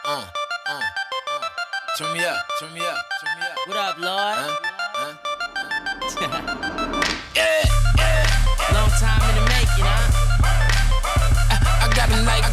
Turn me up, turn me up, turn me up. What up, Lord? Yeah. Long time in the making, huh? I got him like,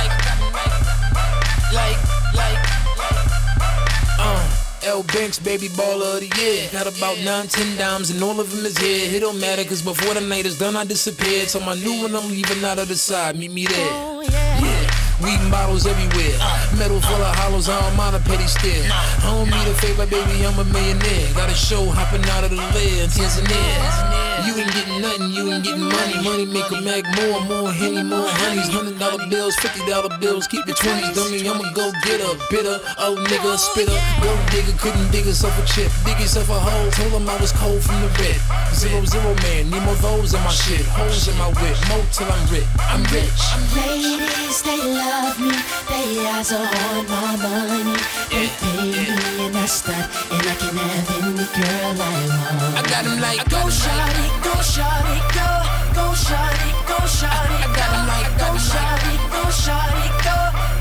L Banks, baby baller of the year. Got about 9-10 dimes and all of them is here. It don't matter cause before the night is done I disappeared. So my new one I'm leaving out of the side, meet me there. Oh, yeah. Weed bottles everywhere. Metal full of hollows, I don't mind a petty stare. I don't need a favor, baby, I'm a millionaire. Got a show hopping out of the lair in Tanzania. You ain't getting nothing, you ain't getting money. Money make a mag more Henny, more honeys. $100 bills, $50 bills, keep the 20s. Dummy, I'ma go get a bitter, old nigga, spitter. Gold digger, couldn't dig herself a chip. Dig yourself a hole, told him I was cold from the red. 0-0 man, need more those in my shit. Holes in my whip, more till I'm rich. I'm rich. Ladies, they love me, they eyes are on my money. They pay me and I stop, and I can have any girl I want. I got him like, Go shawty, go shawty, go. Go shawty, go shawty, I got him like, go shawty, go shawty, go.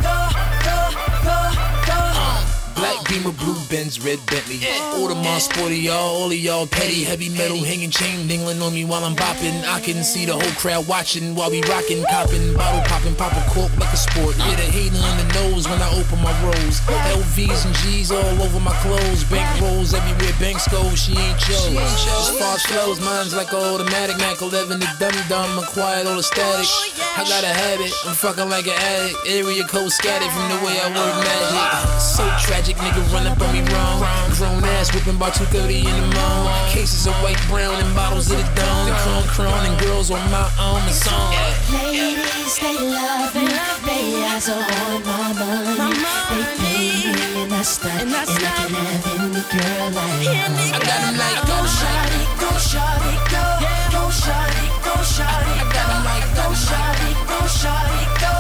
Black Beamer, blue Benz, red Bentley. Audemars sporty, all of y'all petty. Heavy metal hanging chain dingling on me while I'm bopping. I can see the whole crowd watching while we rocking, copping, bottle popping, popping cork like a sport. Yeah, the hating on the nose when I open my rolls. LVs and G's all over my clothes. Bank rolls everywhere, banks go, she ain't chose. As far as flows, mine's like an automatic. Mac 11, the dumb, acquired all the static. I got a habit, I'm fucking like an addict. Area code scattered from the way I work magic. So tragic, nigga run up on me wrong. Grown ass whipping by 2:30 in the morning. Cases of white, brown, and bottles of the dawn. The crown and girls on my own and song. Ladies, they love me, they eyes are on my money. They pay me and I stop, and I can have any girl I want. I got him like, Go shawty, go shawty, go. Go shawty, go shawty, I got him like, go shawty, go shawty, go.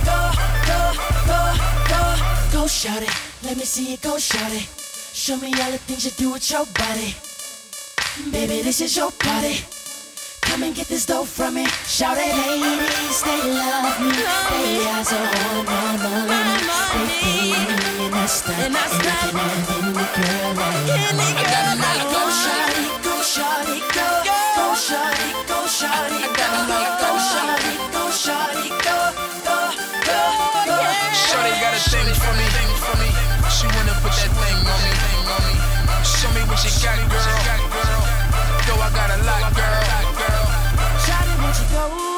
Go shawty, let me see you go shawty. Show me all the things you do with your body. Baby, this is your party. Come and get this dough from me. Shout it, ladies, they love me. They eyes are on my money. They pay me and I stop, and I can have any girl I want. I got him like, Go shawty, go shawty, go. Go shawty, go shawty, I got him like, go shawty, go shawty, go. Shorty got a thing for me. She wanna put that thing on me. Show me what you got, girl. Yo, I got a lot, girl. Shawty, won't you go?